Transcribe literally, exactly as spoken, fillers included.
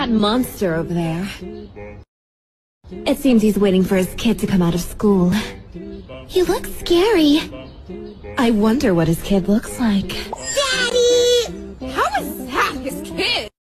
That monster over there. It seems he's waiting for his kid to come out of school. He looks scary. I wonder what his kid looks like.